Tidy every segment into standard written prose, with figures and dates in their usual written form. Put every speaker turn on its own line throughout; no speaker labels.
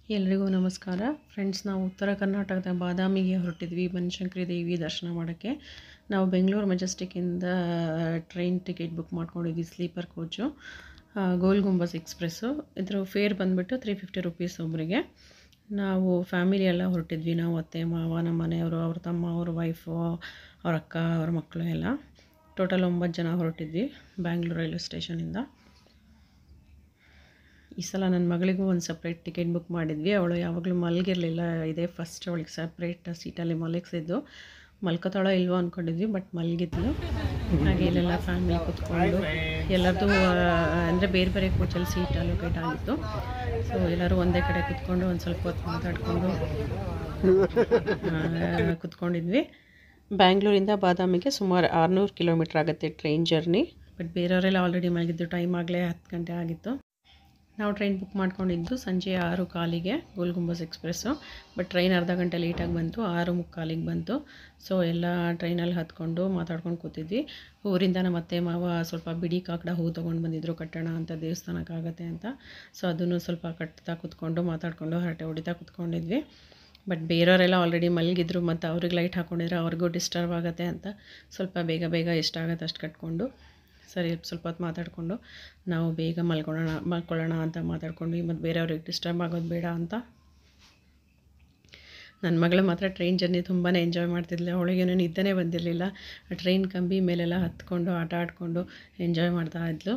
ಎಲ್ರಿಗೂ ನಮಸ್ಕಾರ ಫ್ರೆಂಡ್ಸ್. ನಾವು ಉತ್ತರ ಕರ್ನಾಟಕದ ಬಾದಾಮಿಗೆ ಹೊರಟಿದ್ವಿ ಬನಶಂಕರಿ ದೇವಿ ದರ್ಶನ ಮಾಡೋಕ್ಕೆ. ನಾವು ಬೆಂಗಳೂರು ಮೆಜೆಸ್ಟಿಕ್ಕಿಂದ ಟ್ರೈನ್ ಟಿಕೆಟ್ ಬುಕ್ ಮಾಡ್ಕೊಂಡಿದ್ವಿ, sleeper coach, Gol Gumbaz express. ಇದ್ರ ಫೇರ್ ಬಂದುಬಿಟ್ಟು 350 ರುಪೀಸ್ ಒಬ್ಬರಿಗೆ. ನಾವು ಫ್ಯಾಮಿಲಿ ಎಲ್ಲ ಹೊರಟಿದ್ವಿ. ನಾವು ಅತ್ತೆ ಮಾವ, ನಮ್ಮ ಮನೆಯವರು, ಅವ್ರ ತಮ್ಮ, ಅವ್ರ ವೈಫು, ಅವ್ರ ಅಕ್ಕ, ಅವ್ರ ಮಕ್ಕಳು ಎಲ್ಲ. ಟೋಟಲ್ 9 ಜನ ಹೊರಟಿದ್ವಿ ಬ್ಯಾಂಗ್ಳೂರು ರೈಲ್ವೆ ಸ್ಟೇಷನಿಂದ. ಈ ಸಲ ನನ್ನ ಮಗಳಿಗೂ ಒಂದು ಸಪ್ರೇಟ್ ಟಿಕೆಟ್ ಬುಕ್ ಮಾಡಿದ್ವಿ. ಅವಳು ಯಾವಾಗಲೂ ಮಲಗಿರಲಿಲ್ಲ, ಇದೇ ಫಸ್ಟ್ ಅವಳಿಗೆ ಸಪ್ರೇಟ್ ಸೀಟಲ್ಲಿ ಮಲಗಿಸಿದ್ದು. ಮಲ್ಕೋತಾಳೋ ಇಲ್ವೋ ಅಂದ್ಕೊಂಡಿದ್ವಿ, ಬಟ್ ಮಲಗಿದ್ಲು. ಹಾಗೆ ಇಲ್ಲೆಲ್ಲ ಫ್ಯಾಮಿಲಿ ಕೂತ್ಕೊಂಡು ಎಲ್ಲರದ್ದು ಅಂದರೆ ಬೇರೆ ಬೇರೆ ಕೋಚಲ್ಲಿ ಸೀಟ್ ಅಲೋಕೇಟ್ ಆಗಿತ್ತು. ಸೊ ಎಲ್ಲರೂ ಒಂದೇ ಕಡೆ ಕೂತ್ಕೊಂಡು ಒಂದು ಸ್ವಲ್ಪ ಹೊತ್ತು ಮಾತಾಡಿಕೊಂಡು ಕೂತ್ಕೊಂಡಿದ್ವಿ. ಬ್ಯಾಂಗ್ಳೂರಿಂದ ಬಾದಾಮಿಗೆ ಸುಮಾರು 600 ಕಿಲೋಮೀಟ್ರ್ ಆಗುತ್ತೆ ಟ್ರೈನ್ ಜರ್ನಿ. ಬಟ್ ಬೇರೆಯವರೆಲ್ಲ ಆಲ್ರೆಡಿ ಮಲಗಿದ್ದು, ಟೈಮ್ ಆಗಲೇ 10 ಗಂಟೆ ಆಗಿತ್ತು. ನಾವು ಟ್ರೈನ್ ಬುಕ್ ಮಾಡ್ಕೊಂಡಿದ್ದು ಸಂಜೆ 6:15ಗೆ Gol Gumbaz express. But train ಅರ್ಧ ಗಂಟೆ ಲೇಟಾಗಿ ಬಂತು, 6:45ಗೆ ಬಂತು. ಸೊ ಎಲ್ಲ ಟ್ರೈನಲ್ಲಿ ಹತ್ಕೊಂಡು ಮಾತಾಡ್ಕೊಂಡು ಕೂತಿದ್ವಿ. ಊರಿಂದ ನಮ್ಮ ಅತ್ತೆ ಮಾವ ಸ್ವಲ್ಪ ಬಿಡಿ ಕಾಕಡ ಹೂ ತೊಗೊಂಡು ಬಂದಿದ್ದರು, ಕಟ್ಟೋಣ ಅಂತ, ದೇವಸ್ಥಾನಕ್ಕಾಗತ್ತೆ ಅಂತ. ಸೊ ಅದನ್ನು ಸ್ವಲ್ಪ ಕಟ್ತಾ ಕೂತ್ಕೊಂಡು ಮಾತಾಡಿಕೊಂಡು ಹರಟೆ ಹೊಡಿತಾ ಕೂತ್ಕೊಂಡಿದ್ವಿ. ಬಟ್ ಬೇರೆಯವರೆಲ್ಲ ಆಲ್ರೆಡಿ ಮಲಗಿದ್ರು, ಮತ್ತು ಅವ್ರಿಗೆ ಲೈಟ್ ಹಾಕ್ಕೊಂಡಿದ್ರೆ ಅವ್ರಿಗೂ ಡಿಸ್ಟರ್ಬ್ ಆಗುತ್ತೆ ಅಂತ ಸ್ವಲ್ಪ ಬೇಗ ಬೇಗ ಎಷ್ಟಾಗುತ್ತೆ ಅಷ್ಟು ಕಟ್ಕೊಂಡು ಸರಿ ಸ್ವಲ್ಪ ಹೊತ್ತು ಮಾತಾಡಿಕೊಂಡು ನಾವು ಬೇಗ ಮಲ್ಕೊಳ್ಳೋಣ ಅಂತ ಮಾತಾಡ್ಕೊಂಡ್ವಿ. ಮತ್ತು ಬೇರೆಯವ್ರಿಗೆ ಡಿಸ್ಟರ್ಬ್ ಆಗೋದು ಬೇಡ ಅಂತ. ನನ್ನ ಮಗಳು ಮಾತ್ರ ಟ್ರೈನ್ ಜರ್ನಿ ತುಂಬಾ ಎಂಜಾಯ್ ಮಾಡ್ತಿದ್ಲು. ಅವಳಿಗೇನು ನಿದ್ದೆನೇ ಬಂದಿರಲಿಲ್ಲ. ಟ್ರೈನ್ ಕಂಬಿ ಮೇಲೆಲ್ಲ ಹತ್ಕೊಂಡು ಆಟ ಆಡಿಕೊಂಡು ಎಂಜಾಯ್ ಮಾಡ್ತಾಯಿದ್ಲು.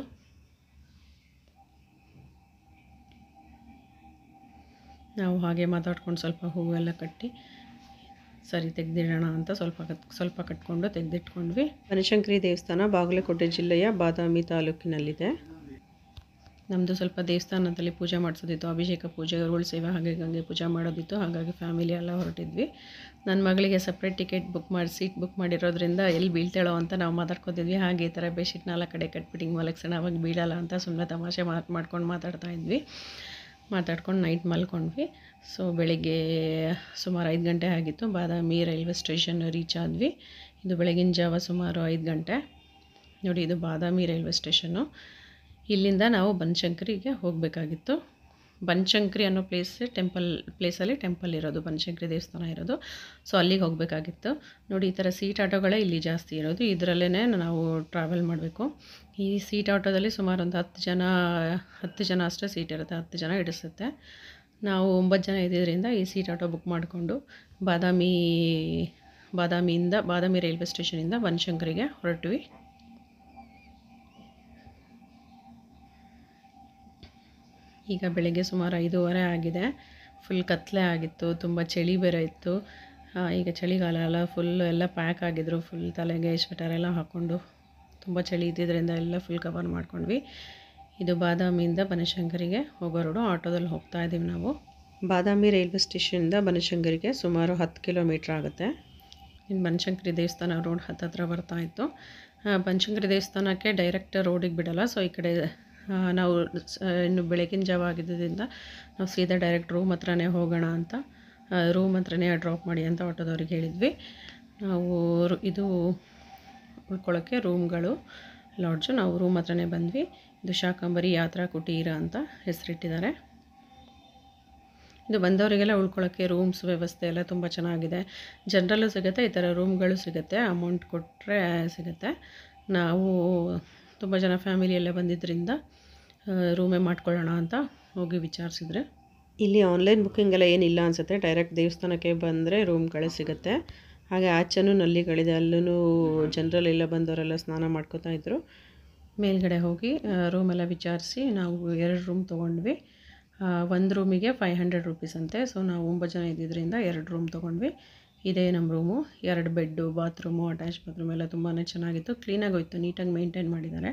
ನಾವು ಹಾಗೆ ಮಾತಾಡ್ಕೊಂಡು ಸ್ವಲ್ಪ ಹೂವೆಲ್ಲ ಕಟ್ಟಿ ಸರಿ ತೆಗೆದಿಡೋಣ ಅಂತ ಸ್ವಲ್ಪ ಕಟ್ಕೊಂಡು ತೆಗೆದಿಟ್ಕೊಂಡ್ವಿ. ಬನಶಂಕರಿ ದೇವಸ್ಥಾನ ಬಾಗಲಕೋಟೆ ಜಿಲ್ಲೆಯ ಬಾದಾಮಿ ತಾಲೂಕಿನಲ್ಲಿದೆ. ನಮ್ಮದು ಸ್ವಲ್ಪ ದೇವಸ್ಥಾನದಲ್ಲಿ ಪೂಜೆ ಮಾಡಿಸೋದಿತ್ತು, ಅಭಿಷೇಕ ಪೂಜೆ, ಉರುಳು ಸೇವೆ, ಹಾಗೆ ಗಂಗೆ ಪೂಜೆ ಮಾಡೋದಿತ್ತು. ಹಾಗಾಗಿ ಫ್ಯಾಮಿಲಿ ಎಲ್ಲ ಹೊರಟಿದ್ವಿ. ನನ್ನ ಮಗಳಿಗೆ ಸಪ್ರೇಟ್ ಟಿಕೆಟ್ ಬುಕ್ ಮಾಡಿ ಸೀಟ್ ಬುಕ್ ಮಾಡಿರೋದ್ರಿಂದ ಎಲ್ಲಿ ಬೀಳ್ತಾಳೋ ಅಂತ ನಾವು ಮಾತಾಡ್ಕೊತಿದ್ವಿ. ಹಾಗೆ ಈ ಥರ ಬೆಡ್ಶೀಟ್ 4 ಕಡೆ ಕಟ್ಬಿಟ್ಟಿಂಗ್ ಮಲಗಿಸೋಣ, ಅವಾಗ ಬೀಳಲ್ಲ ಅಂತ ಸುಮ್ಮನೆ ತಮಾಷೆ ಮಾಡ್ಕೊಂಡು ಮಾತಾಡ್ತಾಯಿದ್ವಿ. ಮಾತಾಡ್ಕೊಂಡು ನೈಟ್ ಮಲ್ಕೊಂಡ್ವಿ. ಸೊ ಬೆಳಗ್ಗೆ ಸುಮಾರು 5 ಗಂಟೆ ಆಗಿತ್ತು. ಬಾದಾಮಿ ರೈಲ್ವೆ ಸ್ಟೇಷನ್ ರೀಚ್ ಆದ್ವಿ. ಇದು ಬೆಳಗಿನ ಜಾವ ಸುಮಾರು 5 ಗಂಟೆ. ನೋಡಿ, ಇದು ಬಾದಾಮಿ ರೈಲ್ವೆ ಸ್ಟೇಷನ್ನು. ಇಲ್ಲಿಂದ ನಾವು ಬನಶಂಕರಿಗೆ ಹೋಗಬೇಕಾಗಿತ್ತು. ಬನಶಂಕರಿ ಅನ್ನೋ ಪ್ಲೇಸಲ್ಲಿ ಟೆಂಪಲ್ ಇರೋದು, ಬನಶಂಕರಿ ದೇವಸ್ಥಾನ ಇರೋದು. ಸೊ ಅಲ್ಲಿಗೆ ಹೋಗಬೇಕಾಗಿತ್ತು. ನೋಡಿ, ಈ ಥರ ಸೀಟ್ ಆಟೋಗಳೇ ಇಲ್ಲಿ ಜಾಸ್ತಿ ಇರೋದು. ಇದರಲ್ಲೇ ನಾವು ಟ್ರಾವೆಲ್ ಮಾಡಬೇಕು. ಈ ಸೀಟ್ ಆಟೋದಲ್ಲಿ ಸುಮಾರು ಒಂದು 10 ಜನ ಅಷ್ಟೇ ಸೀಟ್ ಇರುತ್ತೆ, 10 ಜನ ಹಿಡಿಸುತ್ತೆ. ನಾವು 9 ಜನ ಇದ್ದಿದ್ದರಿಂದ ಈ ಸೀಟ್ ಆಟೋ ಬುಕ್ ಮಾಡಿಕೊಂಡು ಬಾದಾಮಿ ರೈಲ್ವೆ ಸ್ಟೇಷನಿಂದ ಬನಶಂಕರಿಗೆ ಹೊರಟ್ವಿ. ಈಗ ಬೆಳಗ್ಗೆ ಸುಮಾರು 5:30 ಆಗಿದೆ. ಫುಲ್ ಕತ್ತಲೆ ಆಗಿತ್ತು, ತುಂಬ ಚಳಿ ಬೇರೆ ಇತ್ತು. ಈಗ ಚಳಿಗಾಲ ಅಲ್ಲ, ಫುಲ್ ಎಲ್ಲ ಪ್ಯಾಕ್ ಆಗಿದ್ರು. ಫುಲ್ ತಲೆಗೆ ಸ್ವೆಟರ್ ಎಲ್ಲ ಹಾಕ್ಕೊಂಡು ತುಂಬ ಚಳಿ ಇದ್ದಿದ್ದರಿಂದ ಎಲ್ಲ ಫುಲ್ ಕವರ್ ಮಾಡ್ಕೊಂಡ್ವಿ. ಇದು ಬಾದಾಮಿಯಿಂದ ಬನಶಂಕರಿಗೆ ಹೋಗೋ ರೋಡು. ಆಟೋದಲ್ಲಿ ಹೋಗ್ತಾ ಇದ್ದೀವಿ ನಾವು. ಬಾದಾಮಿ ರೈಲ್ವೆ ಸ್ಟೇಷನಿಂದ ಬನಶಂಕರಿಗೆ ಸುಮಾರು 10 ಕಿಲೋಮೀಟ್ರ್ ಆಗುತ್ತೆ. ಇನ್ನು ಬನಶಂಕರಿ ದೇವಸ್ಥಾನ ರೋಡ್ ಹತ್ತಿರ ಬರ್ತಾಯಿತ್ತು. ಬನಶಂಕರಿ ದೇವಸ್ಥಾನಕ್ಕೆ ಡೈರೆಕ್ಟ್ ರೋಡಿಗೆ ಬಿಡೋಲ್ಲ. ಸೊ ಈ ಕಡೆ ನಾವು ಇನ್ನು ಬೆಳಗಿನ ಜಾವ ಆಗಿದ್ದರಿಂದ ನಾವು ಸೀದಾ ಡೈರೆಕ್ಟ್ ರೂಮ್ ಹತ್ರನೇ ಹೋಗೋಣ ಅಂತ, ರೂಮ್ ಹತ್ರನೇ ಡ್ರಾಪ್ ಮಾಡಿ ಅಂತ ಆಟೋದವ್ರಿಗೆ ಹೇಳಿದ್ವಿ. ನಾವು ಇದು ಉಳ್ಕೊಳ್ಳೋಕ್ಕೆ ರೂಮ್ಗಳು, ಲಾಡ್ಜು. ನಾವು ರೂಮ್ ಹತ್ರನೇ ಬಂದ್ವಿ. ಇದು ಶಾಕಂಬರಿ ಯಾತ್ರಾ ಕುಟೀರ ಅಂತ ಹೆಸರಿಟ್ಟಿದ್ದಾರೆ. ಇದು ಬಂದವರಿಗೆಲ್ಲ ಉಳ್ಕೊಳ್ಳೋಕ್ಕೆ ರೂಮ್ಸ್ ವ್ಯವಸ್ಥೆ ಎಲ್ಲ ತುಂಬ ಚೆನ್ನಾಗಿದೆ. ಜನರಲ್ಲೂ ಸಿಗುತ್ತೆ, ಈ ಥರ ರೂಮ್ಗಳು ಸಿಗುತ್ತೆ, ಅಮೌಂಟ್ ಕೊಟ್ಟರೆ ಸಿಗುತ್ತೆ. ನಾವು ತುಂಬ ಜನ ಫ್ಯಾಮಿಲಿಯಲ್ಲೇ ಬಂದಿದ್ದರಿಂದ ರೂಮೇ ಮಾಡ್ಕೊಳ್ಳೋಣ ಅಂತ ಹೋಗಿ ವಿಚಾರಿಸಿದ್ರೆ, ಇಲ್ಲಿ ಆನ್ಲೈನ್ ಬುಕ್ಕಿಂಗ್ ಎಲ್ಲ ಏನಿಲ್ಲ ಅನಿಸುತ್ತೆ. ಡೈರೆಕ್ಟ್ ದೇವಸ್ಥಾನಕ್ಕೆ ಬಂದರೆ ರೂಮ್ಗಳೇ ಸಿಗುತ್ತೆ. ಹಾಗೆ ಆಚೆನೂ ನಲ್ಲಿಗಳಿದೆ, ಅಲ್ಲೂ ಜನರಲ್ಲೆಲ್ಲ ಬಂದವರೆಲ್ಲ ಸ್ನಾನ ಮಾಡ್ಕೋತಾ ಇದ್ದರು. ಮೇಲ್ಗಡೆ ಹೋಗಿ ರೂಮೆಲ್ಲ ವಿಚಾರಿಸಿ ನಾವು 2 ರೂಮ್ ತೊಗೊಂಡ್ವಿ. ಒಂದು ರೂಮಿಗೆ 500 ರುಪೀಸ್ ಅಂತೆ. ಸೊ ನಾವು 9 ಜನ ಇದ್ದಿದ್ದರಿಂದ 2 ರೂಮ್ ತೊಗೊಂಡ್ವಿ. ಇದೇ ನಮ್ಮ room. 2 bed, bathroom, attach bathroom ಎಲ್ಲ ತುಂಬಾ ಚೆನ್ನಾಗಿತ್ತು. ಕ್ಲೀನಾಗಿ ಹೋಯ್ತು, ನೀಟಾಗಿ ಮೇಂಟೈನ್ ಮಾಡಿದ್ದಾರೆ.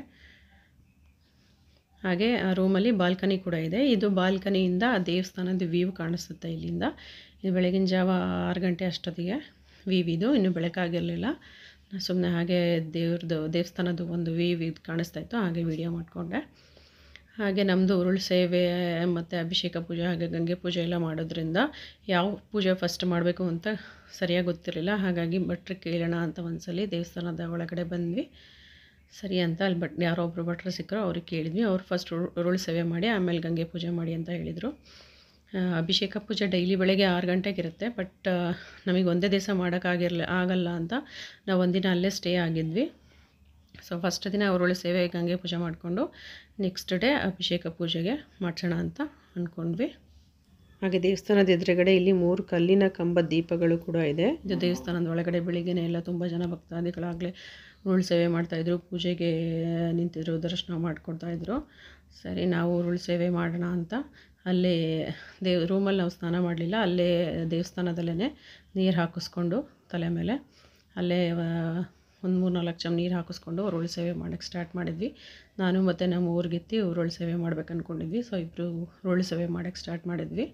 ಹಾಗೆ ಆ ರೂಮಲ್ಲಿ ಬಾಲ್ಕನಿ ಕೂಡ ಇದೆ. ಇದು ಬಾಲ್ಕನಿಯಿಂದ ದೇವಸ್ಥಾನದ ವ್ಯೂ ಕಾಣಿಸುತ್ತೆ ಇಲ್ಲಿಂದ. ಇದು ಬೆಳಗಿನ ಜಾವ 6 ಗಂಟೆ ಅಷ್ಟೊತ್ತಿಗೆ ಇದು ಇನ್ನೂ ಬೆಳಕಾಗಿರಲಿಲ್ಲ. ಸುಮ್ಮನೆ ಹಾಗೆ ದೇವಸ್ಥಾನದ ಒಂದು ವ್ಯೂ ಕಾಣಿಸ್ತಾ ಇತ್ತು, ಹಾಗೆ ವಿಡಿಯೋ ಮಾಡಿಕೊಂಡೆ. ಹಾಗೆ ನಮ್ಮದು ಉರುಳು ಸೇವೆ ಮತ್ತು ಅಭಿಷೇಕ ಪೂಜೆ, ಹಾಗೆ ಗಂಗೆ ಪೂಜೆ ಎಲ್ಲ ಮಾಡೋದ್ರಿಂದ ಯಾವ ಪೂಜೆ ಫಸ್ಟ್ ಮಾಡಬೇಕು ಅಂತ ಸರಿಯಾಗಿ ಗೊತ್ತಿರಲಿಲ್ಲ. ಹಾಗಾಗಿ ಭಟ್ರಿಗೆ ಕೇಳೋಣ ಅಂತ ಒಂದ್ಸಲಿ ದೇವಸ್ಥಾನದ ಒಳಗಡೆ ಬಂದ್ವಿ. ಸರಿ ಅಂತ ಅಲ್ಲಿ ಯಾರೋ ಒಬ್ಬರು ಭಟ್ರು ಸಿಕ್ಕರು, ಅವ್ರಿಗೆ ಕೇಳಿದ್ವಿ. ಅವ್ರು ಫಸ್ಟ್ ಉರುಳು ಸೇವೆ ಮಾಡಿ ಆಮೇಲೆ ಗಂಗೆ ಪೂಜೆ ಮಾಡಿ ಅಂತ ಹೇಳಿದರು. ಅಭಿಷೇಕ ಪೂಜೆ ಡೈಲಿ ಬೆಳಗ್ಗೆ 6 ಗಂಟೆಗೆ ಇರುತ್ತೆ. ಬಟ್ ನಮಗೆ ಒಂದೇ ದಿವಸ ಆಗಲ್ಲ ಅಂತ ನಾವು ಒಂದಿನ ಅಲ್ಲೇ ಸ್ಟೇ ಆಗಿದ್ವಿ. ಸೊ ಫಸ್ಟ್ ದಿನ ಅವರೊಳ್ಳೆ ಸೇವೆ ಗಂಗೆ ಪೂಜೆ ಮಾಡಿಕೊಂಡು ನೆಕ್ಸ್ಟ್ ಡೇ ಅಭಿಷೇಕ ಪೂಜೆಗೆ ಮಾಡಿಸೋಣ ಅಂತ ಅಂದ್ಕೊಂಡ್ವಿ. ಹಾಗೆ ದೇವಸ್ಥಾನದ ಎದುರುಗಡೆ ಇಲ್ಲಿ 3 ಕಲ್ಲಿನ ಕಂಬದ ದೀಪಗಳು ಕೂಡ ಇದೆ. ಇದು ದೇವಸ್ಥಾನದ ಒಳಗಡೆ ಬೆಳಿಗ್ಗೆನೇ ಎಲ್ಲ ತುಂಬ ಜನ ಭಕ್ತಾದಿಗಳಾಗಲೇ ಉರುಳು ಸೇವೆ ಮಾಡ್ತಾಯಿದ್ರು, ಪೂಜೆಗೆ ನಿಂತಿದ್ರು, ದರ್ಶನ ಮಾಡ್ಕೊಳ್ತಾಯಿದ್ರು. ಸರಿ ನಾವು ಉರುಳು ಸೇವೆ ಮಾಡೋಣ ಅಂತ ಅಲ್ಲೇ ರೂಮಲ್ಲಿ ನಾವು ಸ್ನಾನ ಮಾಡಲಿಲ್ಲ, ಅಲ್ಲೇ ದೇವಸ್ಥಾನದಲ್ಲೇ ನೀರು ಹಾಕಿಸ್ಕೊಂಡು ತಲೆ ಮೇಲೆ ಅಲ್ಲೇ ಒಂದು 3-4 ಚಮ್ ನೀರು ಹಾಕಿಸ್ಕೊಂಡು ಉರುಳು ಸೇವೆ ಮಾಡೋಕ್ಕೆ ಸ್ಟಾರ್ಟ್ ಮಾಡಿದ್ವಿ. ನಾನು ಮತ್ತು ನಮ್ಮ ಊರಿಗೆತ್ತಿ ಉರುಳು ಸೇವೆ ಮಾಡ್ಬೇಕು ಅಂದ್ಕೊಂಡಿದ್ವಿ. ಸೊ ಇಬ್ಬರು ಉರುಳು ಸೇವೆ ಮಾಡೋಕ್ಕೆ ಸ್ಟಾರ್ಟ್ ಮಾಡಿದ್ವಿ.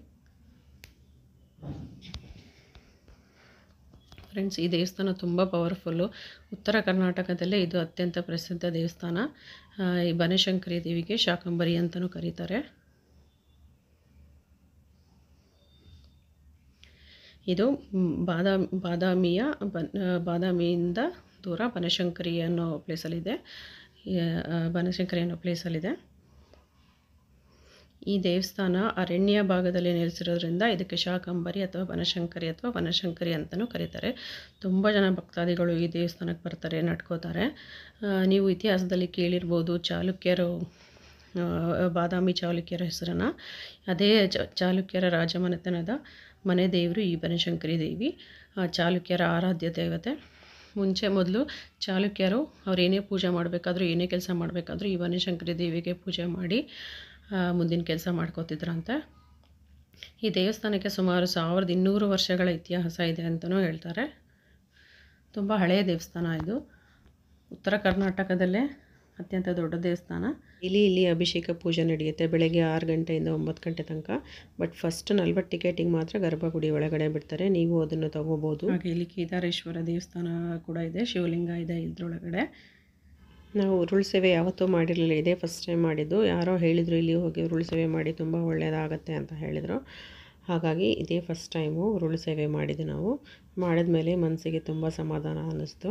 ಫ್ರೆಂಡ್ಸ್, ಈ ದೇವಸ್ಥಾನ ತುಂಬ ಪವರ್ಫುಲ್ಲು. ಉತ್ತರ ಕರ್ನಾಟಕದಲ್ಲೇ ಇದು ಅತ್ಯಂತ ಪ್ರಸಿದ್ಧ ದೇವಸ್ಥಾನ. ಈ ಬನಶಂಕರಿ ದೇವಿಗೆ ಶಾಕಂಬರಿ ಅಂತಲೂ ಕರೀತಾರೆ. ಇದು ಬಾದಾಮಿಯಿಂದ ದೂರ ಬನಶಂಕರಿ ಅನ್ನೋ ಪ್ಲೇಸಲ್ಲಿದೆ. ಈ ದೇವಸ್ಥಾನ ಅರಣ್ಯ ಭಾಗದಲ್ಲಿ ನೆಲೆಸಿರೋದ್ರಿಂದ ಇದಕ್ಕೆ ಶಾಕಂಬರಿ ಅಥವಾ ಬನಶಂಕರಿ ಅಂತಲೂ ಕರೀತಾರೆ. ತುಂಬ ಜನ ಭಕ್ತಾದಿಗಳು ಈ ದೇವಸ್ಥಾನಕ್ಕೆ ಬರ್ತಾರೆ, ನಡ್ಕೋತಾರೆ. ನೀವು ಇತಿಹಾಸದಲ್ಲಿ ಕೇಳಿರ್ಬೋದು ಚಾಲುಕ್ಯರು, ಬಾದಾಮಿ ಚಾಲುಕ್ಯರ ಹೆಸರನ್ನು. ಅದೇ ಚಾಲುಕ್ಯರ ರಾಜಮನೆತನದ ಮನೆ ದೇವರು ಈ ಬನಶಂಕರಿ ದೇವಿ, ಚಾಲುಕ್ಯರ ಆರಾಧ್ಯ ದೇವತೆ. ಮೊದಲು ಚಾಲುಕ್ಯರು ಅವ್ರು ಏನೇ ಪೂಜೆ ಮಾಡಬೇಕಾದ್ರೂ, ಏನೇ ಕೆಲಸ ಮಾಡಬೇಕಾದ್ರೂ ಈ ಬನಶಂಕರಿ ದೇವಿಗೆ ಪೂಜೆ ಮಾಡಿ ಮುಂದಿನ ಕೆಲಸ ಮಾಡ್ಕೋತಿದ್ರಂತೆ. ಈ ದೇವಸ್ಥಾನಕ್ಕೆ ಸುಮಾರು 1200 ವರ್ಷಗಳ ಇತಿಹಾಸ ಇದೆ ಅಂತಲೂ ಹೇಳ್ತಾರೆ. ತುಂಬ ಹಳೆಯ ದೇವಸ್ಥಾನ ಇದು. ಉತ್ತರ ಕರ್ನಾಟಕದಲ್ಲೇ ಅತ್ಯಂತ ದೊಡ್ಡ ದೇವಸ್ಥಾನ. ಇಲ್ಲಿ ಅಭಿಷೇಕ ಪೂಜೆ ನಡೆಯುತ್ತೆ ಬೆಳಗ್ಗೆ 6 ಗಂಟೆಯಿಂದ 9 ಗಂಟೆ ತನಕ. ಬಟ್ ಫಸ್ಟ್ 40 ಟಿಕೆಟಿಗೆ ಮಾತ್ರ ಗರ್ಭಗುಡಿ ಒಳಗಡೆ ಬಿಡ್ತಾರೆ, ನೀವು ಅದನ್ನು ತಗೋಬೋದು. ಹಾಗೆ ಇಲ್ಲಿ ಕೇದಾರೇಶ್ವರ ದೇವಸ್ಥಾನ ಕೂಡ ಇದೆ, ಶಿವಲಿಂಗ ಇದೆ ಇದ್ರೊಳಗಡೆ. ನಾವು ಉರುಳು ಸೇವೆ ಯಾವತ್ತೂ ಮಾಡಿರಲಿಲ್ಲ, ಇದೇ ಫಸ್ಟ್ ಟೈಮ್ ಮಾಡಿದ್ದು. ಯಾರೋ ಹೇಳಿದರು ಇಲ್ಲಿ ಹೋಗಿ ಉರುಳು ಸೇವೆ ಮಾಡಿ ತುಂಬ ಒಳ್ಳೆಯದಾಗತ್ತೆ ಅಂತ ಹೇಳಿದರು. ಹಾಗಾಗಿ ಇದೇ ಫಸ್ಟ್ ಟೈಮು ಉರುಳು ಸೇವೆ ಮಾಡಿದ್ದು. ನಾವು ಮಾಡಿದ ಮೇಲೆ ಮನಸ್ಸಿಗೆ ತುಂಬ ಸಮಾಧಾನ ಅನ್ನಿಸ್ತು.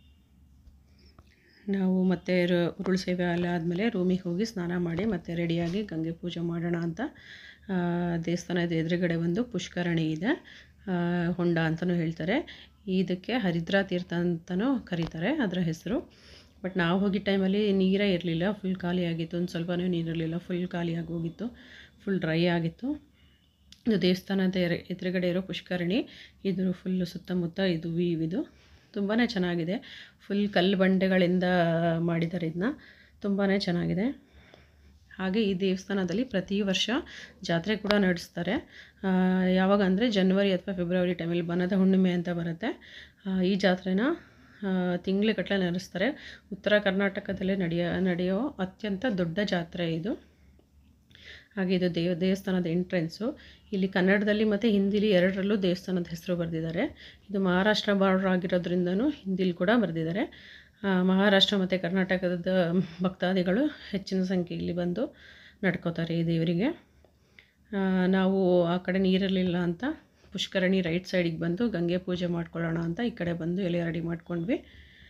ನಾವು ಮತ್ತೆ ಉರುಳು ಸೇವೆ ಆದಮೇಲೆ ರೂಮಿಗೆ ಹೋಗಿ ಸ್ನಾನ ಮಾಡಿ ಮತ್ತೆ ರೆಡಿಯಾಗಿ ಗಂಗೆ ಪೂಜೆ ಮಾಡೋಣ ಅಂತ ದೇವಸ್ಥಾನದ ಎದುರುಗಡೆ ಒಂದು ಪುಷ್ಕರಣಿ ಇದೆ, ಹೊಂಡ ಅಂತಲೂ ಹೇಳ್ತಾರೆ. ಇದಕ್ಕೆ ಹರಿದ್ರಾ ತೀರ್ಥ ಅಂತಲೂ ಕರೀತಾರೆ ಅದರ ಹೆಸರು. ಬಟ್ ನಾವು ಹೋಗಿ ಟೈಮಲ್ಲಿ ನೀರೇ ಇರಲಿಲ್ಲ, ಫುಲ್ ಖಾಲಿಯಾಗಿತ್ತು. ಒಂದು ಸ್ವಲ್ಪನೂ ನೀರಿರಲಿಲ್ಲ, ಫುಲ್ ಖಾಲಿಯಾಗಿ ಹೋಗಿತ್ತು, ಫುಲ್ ಡ್ರೈ ಆಗಿತ್ತು. ಇದು ದೇವಸ್ಥಾನದ ಎದುರುಗಡೆ ಇರೋ ಪುಷ್ಕರಣಿ. ಇದು ಫುಲ್ಲು ಸುತ್ತಮುತ್ತ ಇದು ಇದು ತುಂಬಾ ಚೆನ್ನಾಗಿದೆ. ಫುಲ್ ಕಲ್ಲು ಬಂಡೆಗಳಿಂದ ಮಾಡಿದ್ದಾರೆ ಇದನ್ನ, ತುಂಬಾ ಚೆನ್ನಾಗಿದೆ. ಹಾಗೆ ಈ ದೇವಸ್ಥಾನದಲ್ಲಿ ಪ್ರತಿ ವರ್ಷ ಜಾತ್ರೆ ಕೂಡ ನಡೆಸ್ತಾರೆ. ಯಾವಾಗ ಅಂದರೆ ಜನವರಿ ಅಥವಾ ಫೆಬ್ರವರಿ ಟೈಮಲ್ಲಿ ಬನದ ಹುಣ್ಣಿಮೆ ಅಂತ ಬರುತ್ತೆ. ಈ ಜಾತ್ರೆನ ತಿಂಗಳುಗಟ್ಟಲೆ ನಡೆಸ್ತಾರೆ. ಉತ್ತರ ಕರ್ನಾಟಕದಲ್ಲೇ ನಡೆಯೋ ಅತ್ಯಂತ ದೊಡ್ಡ ಜಾತ್ರೆ ಇದು. ಹಾಗೆ ಇದು ದೇವಸ್ಥಾನದ ಎಂಟ್ರೆನ್ಸು. ಇಲ್ಲಿ ಕನ್ನಡದಲ್ಲಿ ಮತ್ತು ಹಿಂದಿಲಿ ಎರಡರಲ್ಲೂ ದೇವಸ್ಥಾನದ ಹೆಸರು ಬರೆದಿದ್ದಾರೆ. ಇದು ಮಹಾರಾಷ್ಟ್ರ ಬಾರ್ಡರ್ ಆಗಿರೋದ್ರಿಂದನೂ ಹಿಂದಿಲಿ ಕೂಡ ಬರೆದಿದ್ದಾರೆ. ಮಹಾರಾಷ್ಟ್ರ ಮತ್ತು ಕರ್ನಾಟಕದ ಭಕ್ತಾದಿಗಳು ಹೆಚ್ಚಿನ ಸಂಖ್ಯೆಯಲ್ಲಿ ಬಂದು ನಡ್ಕೋತಾರೆ ಈ ದೇವರಿಗೆ. ನಾವು ಆ ಕಡೆ ನೀರಿರಲಿಲ್ಲ ಅಂತ ಪುಷ್ಕರಣಿ ರೈಟ್ ಸೈಡಿಗೆ ಬಂದು ಗಂಗೆ ಪೂಜೆ ಮಾಡ್ಕೊಳ್ಳೋಣ ಅಂತ ಈ ಕಡೆ ಬಂದು ಎಲೆ ರೆಡಿ ಮಾಡ್ಕೊಂಡ್ವಿ.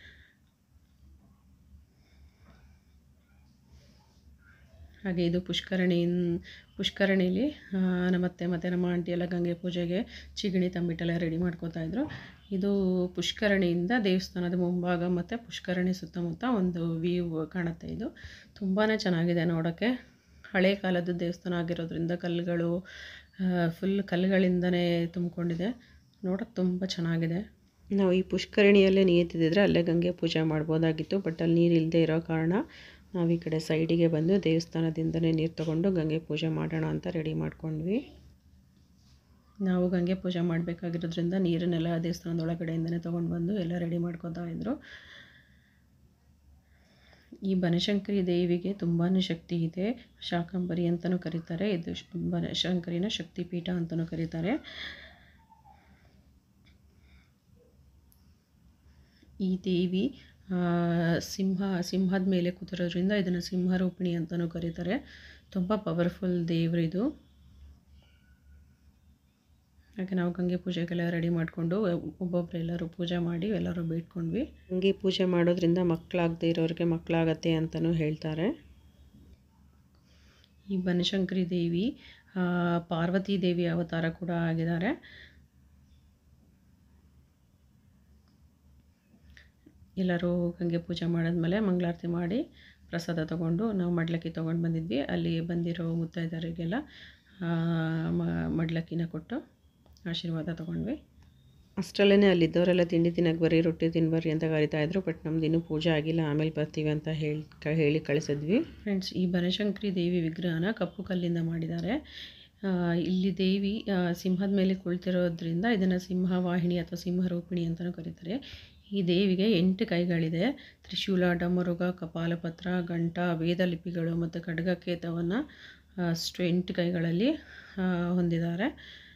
ಹಾಗೆ ಇದು ಪುಷ್ಕರಣಿಲಿ ನಮ್ಮತ್ತೆ ಮತ್ತು ನಮ್ಮ ಆಂಟಿ ಎಲ್ಲ ಗಂಗೆ ಪೂಜೆಗೆ ಚಿಗಣಿ ತಂಬಿಟ್ಟೆಲ್ಲ ರೆಡಿ ಮಾಡ್ಕೋತಾಯಿದ್ರು. ಇದು ಪುಷ್ಕರಣಿಯಿಂದ ದೇವಸ್ಥಾನದ ಮುಂಭಾಗ ಮತ್ತು ಪುಷ್ಕರಣಿ ಸುತ್ತಮುತ್ತ ಒಂದು ವ್ಯೂ ಕಾಣುತ್ತೆ. ಇದು ತುಂಬಾ ಚೆನ್ನಾಗಿದೆ ನೋಡೋಕ್ಕೆ. ಹಳೆ ಕಾಲದ ದೇವಸ್ಥಾನ ಆಗಿರೋದ್ರಿಂದ ಕಲ್ಲುಗಳು ಫುಲ್ ಕಲ್ಲುಗಳಿಂದನೇ ತುಂಬಿಕೊಂಡಿದೆ, ನೋಡೋಕ್ಕೆ ತುಂಬ ಚೆನ್ನಾಗಿದೆ. ನಾವು ಈ ಪುಷ್ಕರಣಿಯಲ್ಲೇ ನಿಂತಿದ್ದರೆ ಅಲ್ಲೇ ಗಂಗೆ ಪೂಜೆ ಮಾಡ್ಬೋದಾಗಿತ್ತು. ಬಟ್ ಅಲ್ಲಿ ನೀರು ಇಲ್ಲದೆ ಇರೋ ಕಾರಣ ನಾವು ಈ ಕಡೆ ಸೈಡಿಗೆ ಬಂದು ದೇವಸ್ಥಾನದಿಂದನೇ ನೀರು ತೊಗೊಂಡು ಗಂಗೆ ಪೂಜೆ ಮಾಡೋಣ ಅಂತ ರೆಡಿ ಮಾಡ್ಕೊಂಡ್ವಿ. ನಾವು ಗಂಗೆ ಪೂಜೆ ಮಾಡಬೇಕಾಗಿರೋದ್ರಿಂದ ನೀರನ್ನೆಲ್ಲ ದೇವಸ್ಥಾನದ ಒಳಗಡೆಯಿಂದನೇ ತೊಗೊಂಡು ಬಂದು ಎಲ್ಲ ರೆಡಿ ಮಾಡ್ಕೊತಾ ಇದ್ರು. ಈ ಬನಶಂಕರಿ ದೇವಿಗೆ ತುಂಬಾ ಶಕ್ತಿ ಇದೆ. ಶಾಕಂಬರಿ ಅಂತಲೂ ಕರೀತಾರೆ. ಇದು ಬನಶಂಕರಿನ ಶಕ್ತಿಪೀಠ ಅಂತಲೂ ಕರೀತಾರೆ. ಈ ದೇವಿ ಸಿಂಹದ ಮೇಲೆ ಕೂತಿರೋದ್ರಿಂದ ಇದನ್ನು ಸಿಂಹರೂಪಿಣಿ ಅಂತಲೂ ಕರೀತಾರೆ. ತುಂಬ ಪವರ್ಫುಲ್ ದೇವರಿದು. ಹಾಗೆ ನಾವು ಗಂಗೆ ಪೂಜೆಗೆಲ್ಲ ರೆಡಿ ಮಾಡಿಕೊಂಡು ಒಬ್ಬೊಬ್ಬರು ಎಲ್ಲರೂ ಪೂಜೆ ಮಾಡಿ ಎಲ್ಲರೂ ಬೇಡ್ಕೊಂಡ್ವಿ. ಗಂಗೆ ಪೂಜೆ ಮಾಡೋದ್ರಿಂದ ಮಕ್ಕಳಾಗದೇ ಇರೋರಿಗೆ ಮಕ್ಕಳಾಗತ್ತೆ ಅಂತಲೂ ಹೇಳ್ತಾರೆ. ಈ ಬನಶಂಕರಿ ದೇವಿ ಪಾರ್ವತಿ ದೇವಿ ಅವತಾರ ಕೂಡ ಆಗಿದ್ದಾರೆ. ಎಲ್ಲರೂ ಗಂಗೆ ಪೂಜೆ ಮಾಡಿದ್ಮೇಲೆ ಮಂಗಳಾರತಿ ಮಾಡಿ ಪ್ರಸಾದ ತೊಗೊಂಡು ನಾವು ಮಡ್ಲಕ್ಕಿ ತೊಗೊಂಡು ಬಂದಿದ್ವಿ. ಅಲ್ಲಿ ಬಂದಿರೋ ಮುತ್ತೈದರಿಗೆಲ್ಲ ಮಡ್ಲಕ್ಕಿನ ಕೊಟ್ಟು ಆಶೀರ್ವಾದ ತೊಗೊಂಡ್ವಿ. ಅಷ್ಟರಲ್ಲೇ ಅಲ್ಲಿದ್ದವರೆಲ್ಲ ತಿಂಡಿ ತಿನ್ನಕ್ಕೆ ಬರ್ರಿ, ರೊಟ್ಟಿ ತಿನ್ಬರ್ರಿ ಅಂತ ಕರಿತಾಯಿದ್ರು. ಬಟ್ ನಮ್ದು ಇನ್ನೂ ಪೂಜೆ ಆಗಿಲ್ಲ, ಆಮೇಲೆ ಬರ್ತೀವಿ ಅಂತ ಹೇಳಿ ಕಳಿಸಿದ್ವಿ. ಫ್ರೆಂಡ್ಸ್, ಈ ಬನಶಂಕರಿ ದೇವಿ ವಿಗ್ರಹನ ಕಪ್ಪು ಕಲ್ಲಿಂದ ಮಾಡಿದ್ದಾರೆ. ಇಲ್ಲಿ ದೇವಿ ಸಿಂಹದ ಮೇಲೆ ಕುಳಿತಿರೋದ್ರಿಂದ ಇದನ್ನು ಸಿಂಹವಾಹಿನಿ ಅಥವಾ ಸಿಂಹರೂಪಿಣಿ ಅಂತಲೂ ಕರೀತಾರೆ. ಈ ದೇವಿಗೆ 8 ಕೈಗಳಿದೆ. ತ್ರಿಶೂಲ, ಡಮರುಗ, ಕಪಾಲಪತ್ರ, ಗಂಟ, ವೇದಲಿಪಿಗಳು ಮತ್ತು ಖಡ್ಗಕೇತವನ್ನು 8 ಕೈಗಳಲ್ಲಿ ಹೊಂದಿದ್ದಾರೆ.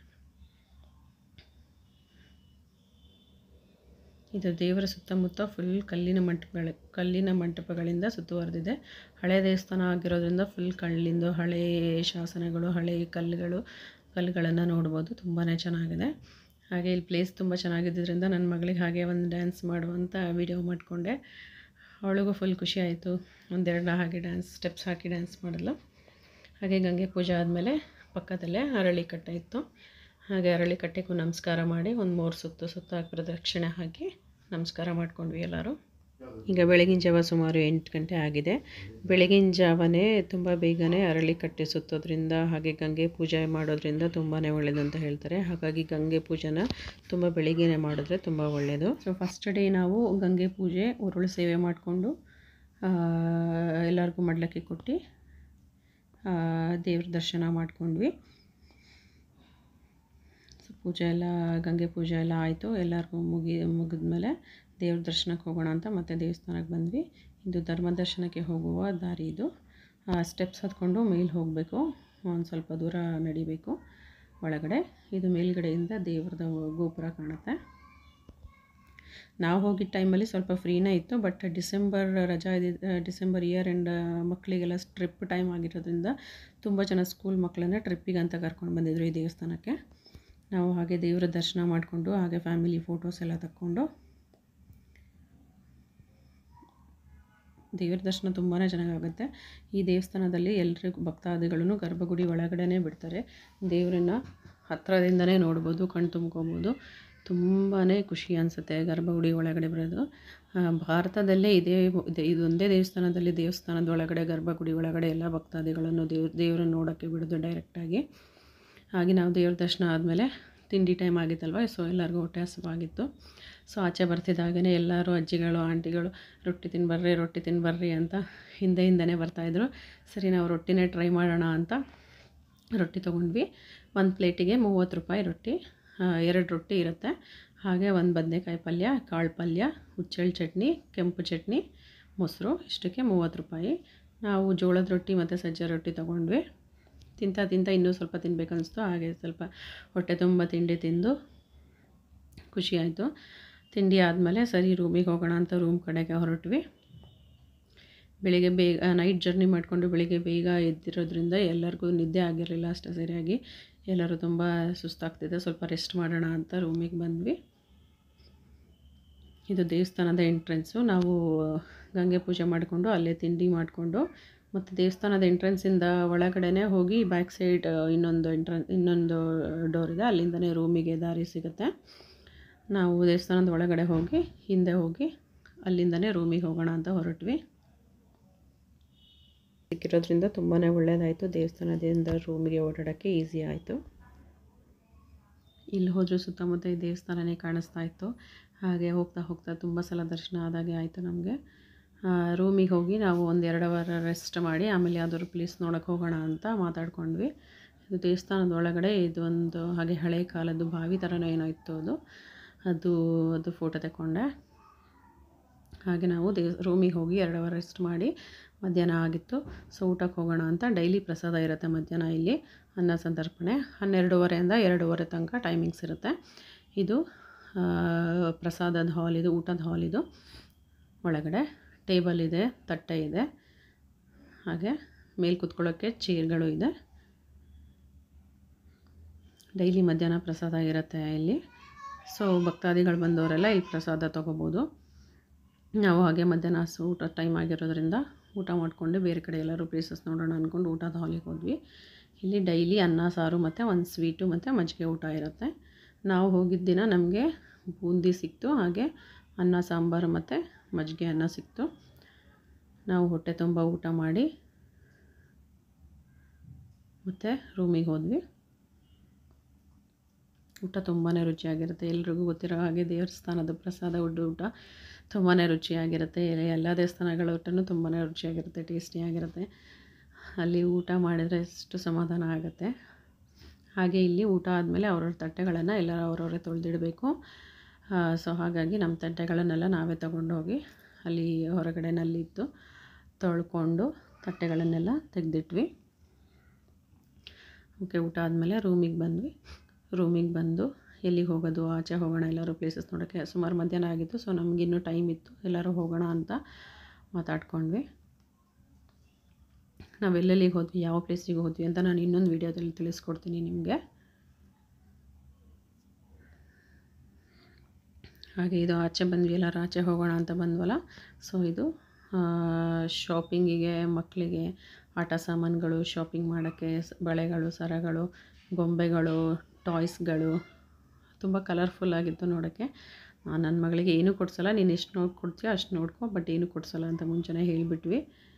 ಇದು ದೇವರ ಸುತ್ತಮುತ್ತ ಫುಲ್ ಕಲ್ಲಿನ ಮಂಟಪಗಳಿಂದ ಸುತ್ತುವರೆದಿದೆ. ಹಳೆಯ ದೇವಸ್ಥಾನ ಆಗಿರೋದ್ರಿಂದ ಫುಲ್ ಕಲ್ಲಿಂದು ಹಳೆ ಶಾಸನಗಳು, ಹಳೆ ಕಲ್ಲುಗಳನ್ನು ನೋಡ್ಬೋದು. ತುಂಬಾ ಚೆನ್ನಾಗಿದೆ. ಹಾಗೆ ಇಲ್ಲಿ ಪ್ಲೇಸ್ ತುಂಬ ಚೆನ್ನಾಗಿದ್ದರಿಂದ ನನ್ನ ಮಗಳಿಗೆ ಹಾಗೆ ಒಂದು ಡ್ಯಾನ್ಸ್ ಮಾಡುವಂಥ ವಿಡಿಯೋ ಮಾಡಿಕೊಂಡೆ. ಅವಳಿಗೂ ಫುಲ್ ಖುಷಿ ಆಯಿತು. ಒಂದೆರಡು ಹಾಗೆ ಸ್ಟೆಪ್ಸ್ ಹಾಕಿ ಡ್ಯಾನ್ಸ್ ಮಾಡಲ್ಲ. ಹಾಗೆ ಗಂಗೆ ಪೂಜೆ ಆದಮೇಲೆ ಪಕ್ಕದಲ್ಲೇ ಅರಳಿಕಟ್ಟೆ ಇತ್ತು. ಹಾಗೆ ಅರಳಿಕಟ್ಟೆಗೂ ನಮಸ್ಕಾರ ಮಾಡಿ ಒಂದು 3 ಸುತ್ತು ಪ್ರದಕ್ಷಿಣೆ ಹಾಕಿ ನಮಸ್ಕಾರ ಮಾಡ್ಕೊಂಡ್ವಿ ಎಲ್ಲರೂ. ಈಗ ಬೆಳಗಿನ ಜಾವ ಸುಮಾರು 8 ಗಂಟೆ ಆಗಿದೆ. ಬೆಳಗಿನ ಜಾವನೇ ತುಂಬ ಬೇಗನೆ ಅರಳಿಕಟ್ಟೆ ಸುತ್ತೋದ್ರಿಂದ ಹಾಗೆ ಗಂಗೆ ಪೂಜೆ ಮಾಡೋದ್ರಿಂದ ತುಂಬಾ ಒಳ್ಳೆಯದಂತ ಹೇಳ್ತಾರೆ. ಹಾಗಾಗಿ ಗಂಗೆ ಪೂಜೆನ ತುಂಬ ಬೆಳಿಗ್ಗೆನೇ ಮಾಡಿದ್ರೆ ತುಂಬ ಒಳ್ಳೆಯದು. ಸೊ ಫಸ್ಟ್ ಡೇ ನಾವು ಗಂಗೆ ಪೂಜೆ, ಉರುಳು ಸೇವೆ ಮಾಡಿಕೊಂಡು ಎಲ್ಲರಿಗೂ ಮಡ್ಲಕ್ಕಿ ಕೊಟ್ಟು ದೇವ್ರ ದರ್ಶನ ಮಾಡ್ಕೊಂಡ್ವಿ. ಪೂಜೆ ಎಲ್ಲ ಗಂಗೆ ಪೂಜೆ ಎಲ್ಲ ಆಯಿತು. ಎಲ್ಲರಿಗೂ ಮುಗಿದ್ಮೇಲೆ ದೇವ್ರ ದರ್ಶನಕ್ಕೆ ಹೋಗೋಣ ಅಂತ ಮತ್ತೆ ದೇವಸ್ಥಾನಕ್ಕೆ ಬಂದ್ವಿ. ಇದು ಧರ್ಮ ದರ್ಶನಕ್ಕೆ ಹೋಗುವ ದಾರಿ. ಇದು ಸ್ಟೆಪ್ಸ್ ಹತ್ಕೊಂಡು ಮೇಲೆ ಹೋಗಬೇಕು, ಒಂದು ಸ್ವಲ್ಪ ದೂರ ನಡಿಬೇಕು ಒಳಗಡೆ. ಇದು ಮೇಲ್ಗಡೆಯಿಂದ ದೇವ್ರದ ಗೋಪುರ ಕಾಣುತ್ತೆ. ನಾವು ಹೋಗಿದ್ದ ಟೈಮಲ್ಲಿ ಸ್ವಲ್ಪ ಫ್ರೀನೇ ಇತ್ತು. ಬಟ್ ಡಿಸೆಂಬರ್ ರಜಾ ಡಿಸೆಂಬರ್ ಇಯರ್ ಎಂಡ್ ಮಕ್ಕಳಿಗೆಲ್ಲ ಟ್ರಿಪ್ ಟೈಮ್ ಆಗಿರೋದ್ರಿಂದ ತುಂಬ ಜನ ಸ್ಕೂಲ್ ಮಕ್ಕಳನ್ನ ಟ್ರಿಪ್ಪಿಗೆ ಅಂತ ಕರ್ಕೊಂಡು ಬಂದಿದ್ರು ಈ ದೇವಸ್ಥಾನಕ್ಕೆ. ನಾವು ಹಾಗೆ ದೇವರ ದರ್ಶನ ಮಾಡಿಕೊಂಡು ಹಾಗೆ ಫ್ಯಾಮಿಲಿ ಫೋಟೋಸ್ ಎಲ್ಲ ತಕ್ಕೊಂಡು ದೇವರ ದರ್ಶನ ತುಂಬಾ ಚೆನ್ನಾಗಾಗುತ್ತೆ. ಈ ದೇವಸ್ಥಾನದಲ್ಲಿ ಎಲ್ರಿಗೂ ಭಕ್ತಾದಿಗಳನ್ನು ಗರ್ಭಗುಡಿ ಒಳಗಡೆ ಬಿಡ್ತಾರೆ. ದೇವರನ್ನ ಹತ್ತಿರದಿಂದನೇ ನೋಡ್ಬೋದು, ಕಣ್ಣು ತುಂಬ್ಕೊಬೋದು. ತುಂಬಾ ಖುಷಿ ಅನಿಸುತ್ತೆ ಗರ್ಭಗುಡಿ ಒಳಗಡೆ ಬರೋದು. ಭಾರತದಲ್ಲೇ ಇದೊಂದೇ ದೇವಸ್ಥಾನದ ಒಳಗಡೆ ಗರ್ಭಗುಡಿ ಒಳಗಡೆ ಎಲ್ಲ ಭಕ್ತಾದಿಗಳನ್ನು ದೇವ್ರನ್ನ ನೋಡೋಕ್ಕೆ ಬಿಡೋದು ಡೈರೆಕ್ಟಾಗಿ. ಹಾಗೆ ನಾವು ದೇವ್ರ ದರ್ಶನ ಆದಮೇಲೆ ತಿಂಡಿ ಟೈಮ್ ಆಗಿತ್ತಲ್ವ, ಸೊ ಎಲ್ಲರಿಗೂ ಹೊಟ್ಟೆ ಹಸಿವಾಗಿತ್ತು. ಸೊ ಆಚೆ ಬರ್ತಿದ್ದಾಗೇ ಎಲ್ಲರೂ ಅಜ್ಜಿಗಳು, ಆಂಟಿಗಳು ರೊಟ್ಟಿ ತಿನ್ಬರ್ರಿ ಅಂತ ಹಿಂದೆನೇ ಬರ್ತಾಯಿದ್ರು. ಸರಿ, ನಾವು ರೊಟ್ಟಿನೇ ಟ್ರೈ ಮಾಡೋಣ ಅಂತ ರೊಟ್ಟಿ ತೊಗೊಂಡ್ವಿ. ಒಂದು ಪ್ಲೇಟಿಗೆ 30 ರೂಪಾಯಿ ರೊಟ್ಟಿ, 2 ರೊಟ್ಟಿ ಇರುತ್ತೆ. ಹಾಗೆ ಒಂದು ಬದನೆಕಾಯಿ ಪಲ್ಯ, ಕಾಳು ಪಲ್ಯ, ಹುಚ್ಚೆಳ್ಳು ಚಟ್ನಿ, ಕೆಂಪು ಚಟ್ನಿ, ಮೊಸರು, ಇಷ್ಟಕ್ಕೆ 30 ರೂಪಾಯಿ. ನಾವು ಜೋಳದ ರೊಟ್ಟಿ ಮತ್ತು ಸಜ್ಜೆ ರೊಟ್ಟಿ ತೊಗೊಂಡ್ವಿ. ತಿಂತಾ ಇನ್ನೂ ಸ್ವಲ್ಪ ತಿನ್ಬೇಕನ್ನಿಸ್ತು. ಹಾಗೆ ಸ್ವಲ್ಪ ಹೊಟ್ಟೆ ತುಂಬ ತಿಂಡಿ ತಿಂದು ಖುಷಿ ಆಯಿತು. ತಿಂಡಿ ಆದಮೇಲೆ ಸರಿ ರೂಮಿಗೆ ಹೋಗೋಣ ಅಂತ ರೂಮ್ ಕಡೆಗೆ ಹೊರಟ್ವಿ. ಬೆಳಿಗ್ಗೆ ಬೇಗ ನೈಟ್ ಜರ್ನಿ ಮಾಡಿಕೊಂಡು ಬೆಳಿಗ್ಗೆ ಬೇಗ ಎದ್ದಿರೋದ್ರಿಂದ ಎಲ್ಲರಿಗೂ ನಿದ್ದೆ ಆಗಿರಲಿಲ್ಲ ಅಷ್ಟು ಸರಿಯಾಗಿ. ಎಲ್ಲರೂ ತುಂಬ ಸುಸ್ತಾಗ್ತಿದೆ, ಸ್ವಲ್ಪ ರೆಸ್ಟ್ ಮಾಡೋಣ ಅಂತ ರೂಮಿಗೆ ಬಂದ್ವಿ. ಇದು ದೇವಸ್ಥಾನದ ಎಂಟ್ರೆನ್ಸು. ನಾವು ಗಂಗೆ ಪೂಜೆ ಮಾಡಿಕೊಂಡು ಅಲ್ಲೇ ತಿಂಡಿ ಮಾಡಿಕೊಂಡು ಮತ್ತು ದೇವಸ್ಥಾನದ ಎಂಟ್ರೆನ್ಸಿಂದ ಒಳಗಡೆ ಹೋಗಿ ಬ್ಯಾಕ್ ಸೈಡ್ ಇನ್ನೊಂದು ಡೋರ್ ಇದೆ, ಅಲ್ಲಿಂದನೇ ರೂಮಿಗೆ ದಾರಿ ಸಿಗುತ್ತೆ. ನಾವು ದೇವಸ್ಥಾನದ ಒಳಗಡೆ ಹೋಗಿ ಹಿಂದೆ ಹೋಗಿ ಅಲ್ಲಿಂದನೇ ರೂಮಿಗೆ ಹೋಗೋಣ ಅಂತ ಹೊರಟ್ವಿ. ಸಿಕ್ಕಿರೋದ್ರಿಂದ ತುಂಬಾ ಒಳ್ಳೆಯದಾಯಿತು. ದೇವಸ್ಥಾನದಿಂದ ರೂಮಿಗೆ ಓಡಾಡೋಕ್ಕೆ ಈಸಿ ಆಯಿತು. ಇಲ್ಲಿ ಹೋದರೂ ಸುತ್ತಮುತ್ತ ಈ ದೇವಸ್ಥಾನನೇ ಕಾಣಿಸ್ತಾ ಇತ್ತು. ಹಾಗೆ ಹೋಗ್ತಾ ತುಂಬ ಸಲ ದರ್ಶನ ಆದಾಗೆ ಆಯಿತು ನಮಗೆ. ರೂಮಿಗೆ ಹೋಗಿ ನಾವು 1-2 ಅವರ್ ರೆಸ್ಟ್ ಮಾಡಿ ಆಮೇಲೆ ಯಾವುದಾದ್ರು ಪ್ಲೇಸ್ ನೋಡೋಕ್ಕೆ ಹೋಗೋಣ ಅಂತ ಮಾತಾಡ್ಕೊಂಡ್ವಿ. ಇದು ದೇವಸ್ಥಾನದ ಒಳಗಡೆ ಇದೊಂದು ಹಾಗೆ ಹಳೆ ಕಾಲದ್ದು ಬಾವಿ ಥರನೋ ಏನೋ ಇತ್ತು. ಅದು ಫೋಟೋ ತಗೊಂಡೆ. ಹಾಗೆ ನಾವು ರೂಮಿಗೆ ಹೋಗಿ 2 ಅವರ್ ರೆಸ್ಟ್ ಮಾಡಿ ಮಧ್ಯಾಹ್ನ ಆಗಿತ್ತು. ಸೊ ಊಟಕ್ಕೆ ಹೋಗೋಣ ಅಂತ. ಡೈಲಿ ಪ್ರಸಾದ ಇರುತ್ತೆ ಮಧ್ಯಾಹ್ನ ಇಲ್ಲಿ, ಅನ್ನ ಸಂತರ್ಪಣೆ 12:30ಇಂದ 2:30 ತನಕ ಟೈಮಿಂಗ್ಸ್ ಇರುತ್ತೆ. ಇದು ಪ್ರಸಾದದ ಹಾಲ್, ಇದು ಊಟದ ಹಾಲ್. ಇದು ಒಳಗಡೆ ಟೇಬಲ್ ಇದೆ, ತಟ್ಟೆ ಇದೆ, ಹಾಗೆ ಮೇಲೆ ಕೂತ್ಕೊಳ್ಳೋಕ್ಕೆ ಚೇರ್ಗಳು ಇದೆ. ಡೈಲಿ ಮಧ್ಯಾಹ್ನ ಪ್ರಸಾದ ಇರುತ್ತೆ ಇಲ್ಲಿ. ಸೊ ಭಕ್ತಾದಿಗಳು ಬಂದವರೆಲ್ಲ ಇಲ್ಲಿ ಪ್ರಸಾದ ತೊಗೋಬೋದು. ನಾವು ಹಾಗೆ ಮಧ್ಯಾಹ್ನ ಊಟ ಟೈಮ್ ಆಗಿರೋದ್ರಿಂದ ಊಟ ಮಾಡಿಕೊಂಡು ಬೇರೆ ಕಡೆ ಎಲ್ಲರೂ ಪ್ಲೇಸಸ್ ನೋಡೋಣ ಅಂದ್ಕೊಂಡು ಊಟದ ಹಾಲಿಗೆ ಹೋದ್ವಿ. ಇಲ್ಲಿ ಡೈಲಿ ಅನ್ನ ಸಾರು ಮತ್ತು ಒಂದು ಸ್ವೀಟು ಮತ್ತು ಮಜ್ಜಿಗೆ ಊಟ ಇರುತ್ತೆ. ನಾವು ಹೋಗಿದ್ದ ದಿನ ನಮಗೆ ಬೂಂದಿ ಸಿಕ್ತು, ಹಾಗೆ ಅನ್ನ ಸಾಂಬಾರು ಮತ್ತು ಮಜ್ಜಿಗೆ ಅನ್ನ ಸಿಕ್ತು. ನಾವು ಹೊಟ್ಟೆ ತುಂಬ ಊಟ ಮಾಡಿ ಮತ್ತು ರೂಮಿಗೆ ಹೋದ್ವಿ. ಊಟ ತುಂಬಾ ರುಚಿಯಾಗಿರುತ್ತೆ. ಎಲ್ರಿಗೂ ಗೊತ್ತಿರೋ ಹಾಗೆ ದೇವಸ್ಥಾನದ ಪ್ರಸಾದ ಊಟ ತುಂಬಾ ರುಚಿಯಾಗಿರುತ್ತೆ. ಎಲ್ಲ ದೇವಸ್ಥಾನಗಳ ಊಟನೂ ತುಂಬಾ ರುಚಿಯಾಗಿರುತ್ತೆ, ಟೇಸ್ಟಿಯಾಗಿರುತ್ತೆ. ಅಲ್ಲಿ ಊಟ ಮಾಡಿದರೆ ಎಷ್ಟು ಸಮಾಧಾನ ಆಗುತ್ತೆ. ಹಾಗೆ ಇಲ್ಲಿ ಊಟ ಆದಮೇಲೆ ಅವ್ರವ್ರ ತಟ್ಟೆಗಳನ್ನು ಎಲ್ಲರೂ ಅವರವರೇ ತೊಳೆದಿಡಬೇಕು. ಸೊ ಹಾಗಾಗಿ ನಮ್ಮ ತಟ್ಟೆಗಳನ್ನೆಲ್ಲ ನಾವೇ ತಗೊಂಡೋಗಿ ಅಲ್ಲಿ ಹೊರಗಡೆನಲ್ಲಿದ್ದು ತೊಳ್ಕೊಂಡು ತಟ್ಟೆಗಳನ್ನೆಲ್ಲ ತೆಗೆದಿಟ್ವಿ. ಓಕೆ, ಊಟ ಆದಮೇಲೆ ರೂಮಿಗೆ ಬಂದು ಎಲ್ಲಿಗೆ ಹೋಗೋದು, ಆಚೆ ಹೋಗೋಣ ಎಲ್ಲರೂ ಪ್ಲೇಸಸ್ ನೋಡೋಕ್ಕೆ. ಸುಮಾರು ಮಧ್ಯಾಹ್ನ ಆಗಿತ್ತು, ಸೊ ನಮಗಿನ್ನೂ ಟೈಮ್ ಇತ್ತು, ಎಲ್ಲರೂ ಹೋಗೋಣ ಅಂತ ಮಾತಾಡ್ಕೊಂಡ್ವಿ. ನಾವು ಎಲ್ಲೆಲ್ಲಿಗೆ ಹೋದ್ವಿ, ಯಾವ ಪ್ಲೇಸಿಗೆ ಹೋದ್ವಿ ಅಂತ ನಾನು ಇನ್ನೊಂದು ವೀಡಿಯೋದಲ್ಲಿ ತಿಳಿಸ್ಕೊಡ್ತೀನಿ ನಿಮಗೆ. ಹಾಗೆ ಇದು ಆಚೆ ಬಂದ್ವಿ, ಎಲ್ಲರೂ ಆಚೆ ಹೋಗೋಣ ಅಂತ ಬಂದ್ವಲ್ಲ. ಸೊ ಇದು ಶಾಪಿಂಗಿಗೆ, ಮಕ್ಕಳಿಗೆ ಆಟ ಸಾಮಾನುಗಳು ಶಾಪಿಂಗ್ ಮಾಡೋಕ್ಕೆ, ಬಳೆಗಳು, ಸರಗಳು, ಗೊಂಬೆಗಳು, ಟಾಯ್ಸ್ಗಳು ತುಂಬ ಕಲರ್ಫುಲ್ ಆಗಿತ್ತು ನೋಡೋಕ್ಕೆ. ನನ್ನ ಮಗಳಿಗೆ ಏನೂ ಕೊಡ್ಸಲ್ಲ, ನೀನು ಎಷ್ಟು ನೋಡ್ಕೊಡ್ತೀಯೋ ಅಷ್ಟು ನೋಡ್ಕೊ, ಬಟ್ ಏನೂ ಕೊಡ್ಸಲ್ಲ ಅಂತ ಮುಂಚೆನೇ ಹೇಳಿಬಿಟ್ವಿ.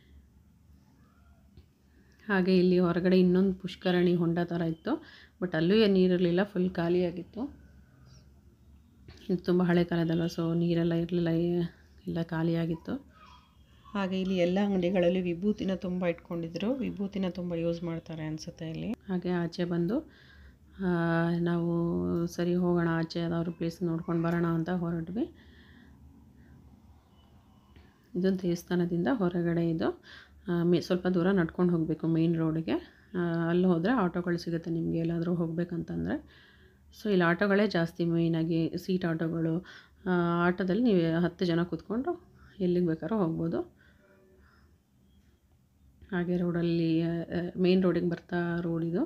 ಹಾಗೆ ಇಲ್ಲಿ ಹೊರಗಡೆ ಇನ್ನೊಂದು ಪುಷ್ಕರಣಿ ಹೊಂಡ ಥರ ಇತ್ತು, ಬಟ್ ಅಲ್ಲೂ ಏನು ನೀರಿರಲಿಲ್ಲ, ಫುಲ್ ಖಾಲಿಯಾಗಿತ್ತು. ಇದು ತುಂಬ ಹಳೆ ಕಾಲದಲ್ಲ, ಸೊ ನೀರೆಲ್ಲ ಇರಲಿಲ್ಲ, ಎಲ್ಲ ಖಾಲಿಯಾಗಿತ್ತು. ಹಾಗೆ ಇಲ್ಲಿ ಎಲ್ಲ ಅಂಗಡಿಗಳಲ್ಲಿ ವಿಭೂತಿನ ತುಂಬ ಇಟ್ಕೊಂಡಿದ್ರು, ವಿಭೂತಿನ ತುಂಬ ಯೂಸ್ ಮಾಡ್ತಾರೆ ಅನಿಸುತ್ತೆ ಇಲ್ಲಿ. ಹಾಗೆ ಆಚೆ ಬಂದು ನಾವು ಸರಿ ಹೋಗೋಣ, ಆಚೆ ಯಾವ್ದಾದ್ರು ಪ್ಲೇಸ್ ನೋಡ್ಕೊಂಡು ಬರೋಣ ಅಂತ ಹೊರಟ್ವಿ. ಇದು ದೇವಸ್ಥಾನದಿಂದ ಹೊರಗಡೆ, ಇದು ಸ್ವಲ್ಪ ದೂರ ನಡ್ಕೊಂಡು ಹೋಗಬೇಕು ಮೇನ್ ರೋಡಿಗೆ. ಅಲ್ಲಿ ಹೋದರೆ ಆಟೋಗಳು ಸಿಗುತ್ತೆ ನಿಮಗೆ ಎಲ್ಲಾದರೂ ಹೋಗಬೇಕಂತಂದರೆ. ಸೊ ಇಲ್ಲಿ ಆಟೋಗಳೇ ಜಾಸ್ತಿ, ಮೇಯ್ನಾಗಿ ಸೀಟ್ ಆಟೋಗಳು. ಆಟೋದಲ್ಲಿ ನೀವು 10 ಜನ ಕೂತ್ಕೊಂಡು ಎಲ್ಲಿಗೆ ಬೇಕಾದ್ರೂ ಹೋಗ್ಬೋದು. ಹಾಗೆ ರೋಡಲ್ಲಿ ಮೇನ್ ರೋಡಿಗೆ ಬರ್ತಾ ರೋಡಿದು.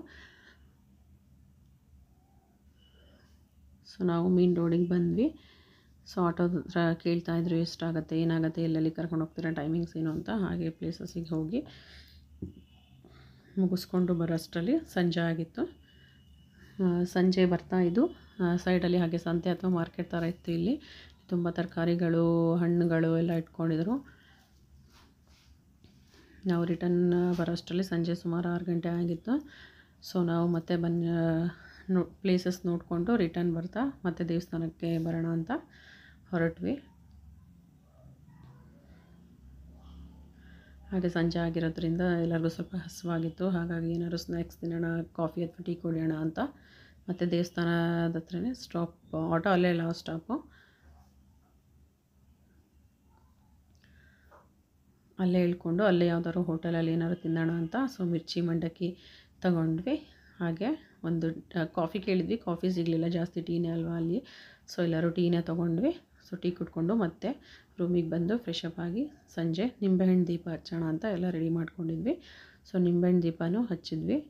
ಸೊ ನಾವು ಮೇನ್ ರೋಡಿಗೆ ಬಂದ್ವಿ. ಸೊ ಆಟೋದ ಹತ್ರ ಕೇಳ್ತಾಯಿದ್ರು ಎಷ್ಟಾಗುತ್ತೆ, ಏನಾಗುತ್ತೆ, ಎಲ್ಲೆಲ್ಲಿ ಕರ್ಕೊಂಡು ಹೋಗ್ತೀರಾ, ಟೈಮಿಂಗ್ಸ್ ಏನು ಅಂತ. ಹಾಗೆ ಪ್ಲೇಸಸ್ಸಿಗೆ ಹೋಗಿ ಮುಗಿಸ್ಕೊಂಡು ಬರೋಷ್ಟರಲ್ಲಿ ಸಂಜೆ ಆಗಿತ್ತು. ಸಂಜೆ ಬರ್ತಾ ಇದು ಸೈಡಲ್ಲಿ ಹಾಗೆ ಸಂತೆ ಅಥವಾ ಮಾರ್ಕೆಟ್ ಥರ ಇತ್ತು. ಇಲ್ಲಿ ತುಂಬ ತರಕಾರಿಗಳು, ಹಣ್ಣುಗಳು ಎಲ್ಲ ಇಟ್ಕೊಂಡಿದ್ರು. ನಾವು ರಿಟರ್ನ್ ಬರೋಷ್ಟರಲ್ಲಿ ಸಂಜೆ ಸುಮಾರು 6 ಗಂಟೆ ಆಗಿತ್ತು. ಸೊ ನಾವು ಮತ್ತೆ ಪ್ಲೇಸಸ್ ನೋಡಿಕೊಂಡು ರಿಟರ್ನ್ ಬರ್ತಾ ಮತ್ತೆ ದೇವಸ್ಥಾನಕ್ಕೆ ಬರೋಣ ಅಂತ ಹೊರಟ್ವಿ. ಹಾಗೆ ಸಂಜೆ ಆಗಿರೋದ್ರಿಂದ ಎಲ್ಲರಿಗೂ ಸ್ವಲ್ಪ ಹಸಿವಾಗಿತ್ತು. ಹಾಗಾಗಿ ಏನಾದ್ರು ಸ್ನ್ಯಾಕ್ಸ್ ತಿನ್ನೋಣ, ಕಾಫಿ ಅಥವಾ ಟೀ ಕುಡಿಯೋಣ ಅಂತ. ಮತ್ತು ದೇವಸ್ಥಾನದ ಹತ್ರನೇ ಸ್ಟಾಪ್, ಆಟೋ ಅಲ್ಲೇ ಲಾಸ್ಟ್ ಸ್ಟಾಪು. ಅಲ್ಲೇ ಇಳ್ಕೊಂಡು ಅಲ್ಲೇ ಯಾವ್ದಾದ್ರು ಹೋಟೆಲಲ್ಲಿ ಏನಾದ್ರು ತಿನ್ನೋಣ ಅಂತ. ಸೊ ಮಿರ್ಚಿ ಮಂಡಕ್ಕಿ ತಗೊಂಡ್ವಿ. ಹಾಗೆ ಒಂದು ಕಾಫಿ ಕೇಳಿದ್ವಿ, ಕಾಫಿ ಸಿಗಲಿಲ್ಲ, ಜಾಸ್ತಿ ಟೀನೇ ಅಲ್ವಾ ಅಲ್ಲಿ. ಸೊ ಎಲ್ಲರೂ ಟೀನೇ ತೊಗೊಂಡ್ವಿ. ಸೊ ಟೀ ಕುಟ್ಕೊಂಡು ಮತ್ತೆ ರೂಮಿಗೆ ಬಂದು ಫ್ರೆಶ್ ಅಪ್ ಆಗಿ ಸಂಜೆ ನಿಂಬೆಹಣ್ಣು ದೀಪ ಹಚ್ಚೋಣ ಅಂತ ಎಲ್ಲ ರೆಡಿ ಮಾಡ್ಕೊಂಡಿದ್ವಿ. ಸೊ ನಿಂಬೆಹಣ್ಣು ದೀಪನೂ ಹಚ್ಚಿದ್ವಿ.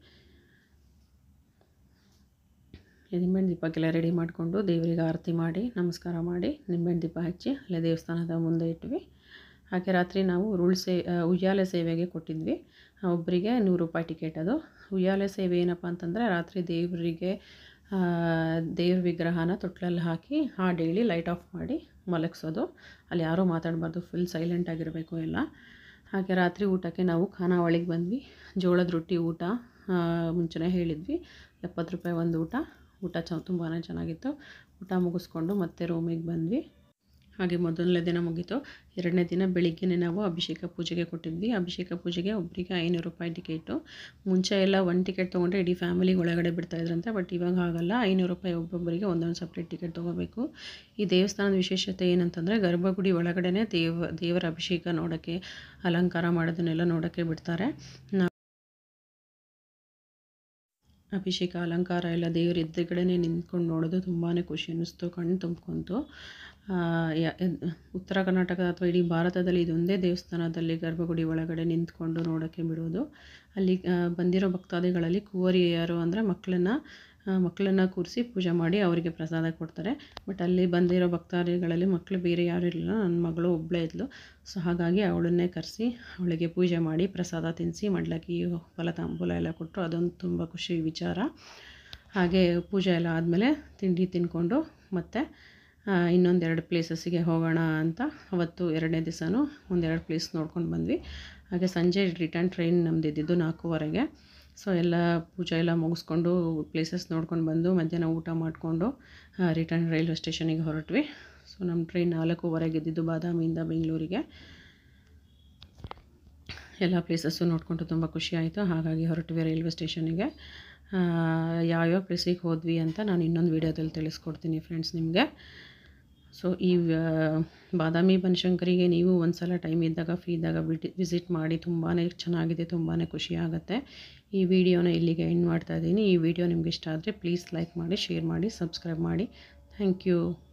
ನಿಂಬೆಹಣ್ಣು ದೀಪಕ್ಕೆಲ್ಲ ರೆಡಿ ಮಾಡಿಕೊಂಡು ದೇವರಿಗೆ ಆರತಿ ಮಾಡಿ ನಮಸ್ಕಾರ ಮಾಡಿ ನಿಂಬೆಹಣ್ಣು ದೀಪ ಹಚ್ಚಿ ಅಲ್ಲೇ ದೇವಸ್ಥಾನದ ಮುಂದೆ ಇಟ್ವಿ. ಹಾಗೆ ರಾತ್ರಿ ನಾವು ಉಯ್ಯಾಲೆ ಸೇವೆಗೆ ಕೊಟ್ಟಿದ್ವಿ. ಒಬ್ಬರಿಗೆ 100 ರೂಪಾಯಿ ಟಿಕೆಟ್. ಅದು ಉಯ್ಯಾಲೆ ಸೇವೆ ಏನಪ್ಪ ಅಂತಂದರೆ, ರಾತ್ರಿ ದೇವರಿಗೆ ದೇವ್ರ ವಿಗ್ರಹನ ತೊಟ್ಲಲ್ಲಿ ಹಾಕಿ ಹಾಡು ಹೇಳಿ ಲೈಟ್ ಆಫ್ ಮಾಡಿ ಮಲಗಿಸೋದು. ಅಲ್ಲಿ ಯಾರೂ ಮಾತಾಡಬಾರ್ದು, ಫುಲ್ ಸೈಲೆಂಟ್ ಆಗಿರಬೇಕು ಎಲ್ಲ. ಹಾಗೆ ರಾತ್ರಿ ಊಟಕ್ಕೆ ನಾವು ಖಾನಾವಳಿಗೆ ಬಂದ್ವಿ. ಜೋಳದ ರೊಟ್ಟಿ ಊಟ ಮುಂಚೆನೇ ಹೇಳಿದ್ವಿ, 70 ರೂಪಾಯಿ ಒಂದು ಊಟ ತುಂಬಾ ಚೆನ್ನಾಗಿತ್ತು. ಊಟ ಮುಗಿಸ್ಕೊಂಡು ಮತ್ತೆ ರೂಮಿಗೆ ಬಂದ್ವಿ. ಹಾಗೆ ಮೊದಲನೇ ದಿನ ಮುಗೀತು. 2ನೇ ದಿನ ಬೆಳಿಗ್ಗೆನೇ ನಾವು ಅಭಿಷೇಕ ಪೂಜೆಗೆ ಕೊಟ್ಟಿದ್ವಿ. ಅಭಿಷೇಕ ಪೂಜೆಗೆ ಒಬ್ಬರಿಗೆ 500 ರೂಪಾಯಿ ಟಿಕೆಟು. ಮುಂಚೆ ಎಲ್ಲ ಒಂದು ಟಿಕೆಟ್ ತೊಗೊಂಡ್ರೆ ಇಡೀ ಫ್ಯಾಮಿಲಿ ಒಳಗಡೆ ಬಿಡ್ತಾಯಿದ್ರಂತೆ, ಬಟ್ ಇವಾಗ ಹಾಗಲ್ಲ, 500 ರೂಪಾಯಿ ಒಬ್ಬೊಬ್ಬರಿಗೆ ಒಂದೊಂದು ಸಪ್ರೇಟ್ ಟಿಕೆಟ್ ತೊಗೋಬೇಕು. ಈ ದೇವಸ್ಥಾನದ ವಿಶೇಷತೆ ಏನಂತಂದರೆ, ಗರ್ಭಗುಡಿ ಒಳಗಡೆ ದೇವರ ಅಭಿಷೇಕ ನೋಡೋಕ್ಕೆ, ಅಲಂಕಾರ ಮಾಡೋದನ್ನೆಲ್ಲ ನೋಡೋಕ್ಕೆ ಬಿಡ್ತಾರೆ. ಅಭಿಷೇಕ ಅಲಂಕಾರ ಎಲ್ಲ ದೇವ್ರ ಎದುರುಗಡೆನೇ ನಿಂತ್ಕೊಂಡು ನೋಡೋದು ತುಂಬಾ ಖುಷಿ ಅನ್ನಿಸ್ತು, ಕಣ್ಣು ತುಂಬ್ಕೊಂತು. ಉತ್ತರ ಕರ್ನಾಟಕ ಅಥವಾ ಇಡೀ ಭಾರತದಲ್ಲಿ ಇದೊಂದೇ ದೇವಸ್ಥಾನದಲ್ಲಿ ಗರ್ಭಗುಡಿ ಒಳಗಡೆ ನಿಂತ್ಕೊಂಡು ನೋಡೋಕ್ಕೆ ಬಿಡೋದು. ಅಲ್ಲಿ ಬಂದಿರೋ ಭಕ್ತಾದಿಗಳಲ್ಲಿ ಕುವರಿಯರು ಅಂದರೆ ಮಕ್ಕಳನ್ನ ಮಕ್ಕಳನ್ನು ಕೂರಿಸಿ ಪೂಜೆ ಮಾಡಿ ಅವರಿಗೆ ಪ್ರಸಾದ ಕೊಡ್ತಾರೆ. ಬಟ್ ಅಲ್ಲಿ ಬಂದಿರೋ ಭಕ್ತಾದಿಗಳಲ್ಲಿ ಮಕ್ಕಳು ಬೇರೆ ಯಾರೂ ಇರಲಿಲ್ಲ, ನನ್ನ ಮಗಳು ಒಬ್ಬಳೇ ಇದ್ಲು. ಸೊ ಹಾಗಾಗಿ ಅವಳನ್ನೇ ಕರೆಸಿ ಅವಳಿಗೆ ಪೂಜೆ ಮಾಡಿ ಪ್ರಸಾದ ತಿನ್ನಿಸಿ ಮಡ್ಲಕ್ಕಿ ಫಲ ತಾಂಬೂಲ ಎಲ್ಲ ಕೊಟ್ಟರು. ಅದೊಂದು ತುಂಬ ಖುಷಿ ವಿಚಾರ. ಹಾಗೆ ಪೂಜೆ ಎಲ್ಲ ಆದಮೇಲೆ ತಿಂಡಿ ತಿಂದ್ಕೊಂಡು ಮತ್ತು ಇನ್ನೊಂದೆರಡು ಪ್ಲೇಸಸ್ಸಿಗೆ ಹೋಗೋಣ ಅಂತ ಅವತ್ತು 2ನೇ ದಿವಸನೂ ಒಂದೆರಡು ಪ್ಲೇಸ್ ನೋಡ್ಕೊಂಡು ಬಂದ್ವಿ. ಹಾಗೆ ಸಂಜೆ ರಿಟರ್ನ್ ಟ್ರೈನ್ ನಮ್ದು ಇದ್ದಿದ್ದು 4:15. ಸೊ ಎಲ್ಲ ಪೂಜೆ ಎಲ್ಲ ಮುಗಿಸ್ಕೊಂಡು ಪ್ಲೇಸಸ್ ನೋಡ್ಕೊಂಡು ಬಂದು ಮಧ್ಯಾಹ್ನ ಊಟ ಮಾಡಿಕೊಂಡು ರಿಟರ್ನ್ ರೈಲ್ವೆ ಸ್ಟೇಷನಿಗೆ ಹೊರಟ್ವಿ. ಸೊ ನಮ್ಮ ಟ್ರೈನ್ 4:15 ಇದ್ದಿದ್ದು ಬಾದಾಮಿಯಿಂದ ಬೆಂಗಳೂರಿಗೆ. ಎಲ್ಲ ಪ್ಲೇಸಸ್ಸು ನೋಡಿಕೊಂಡು ತುಂಬ ಖುಷಿ ಆಯಿತು. ಹಾಗಾಗಿ ಹೊರಟ್ವಿ ರೈಲ್ವೆ ಸ್ಟೇಷನಿಗೆ. ಯಾವ್ಯಾವ ಪ್ಲೇಸಿಗೆ ಹೋದ್ವಿ ಅಂತ ನಾನು ಇನ್ನೊಂದು ವೀಡಿಯೋದಲ್ಲಿ ತಿಳಿಸ್ಕೊಡ್ತೀನಿ ಫ್ರೆಂಡ್ಸ್ ನಿಮಗೆ. ಸೊ ಈ ಬಾದಾಮಿ ಬನಶಂಕರಿಗೆ ನೀವು ಒಂದು ಸಲ ಟೈಮ್ ಇದ್ದಾಗ ಫ್ರೀ ಇದ್ದಾಗ ವಿಸಿಟ್ ಮಾಡಿ. ತುಂಬಾ ಚೆನ್ನಾಗಿದೆ, ತುಂಬಾ ಖುಷಿ ಆಗುತ್ತೆ. ಈ ವಿಡಿಯೋನ ಇಲ್ಲಿಗೆ ಎಂಡ್ ಮಾಡ್ತಾಯಿದ್ದೀನಿ. ಈ ವಿಡಿಯೋ ನಿಮ್ಗೆ ಇಷ್ಟ ಆದರೆ ಪ್ಲೀಸ್ ಲೈಕ್ ಮಾಡಿ, ಶೇರ್ ಮಾಡಿ, ಸಬ್ಸ್ಕ್ರೈಬ್ ಮಾಡಿ. Thank you.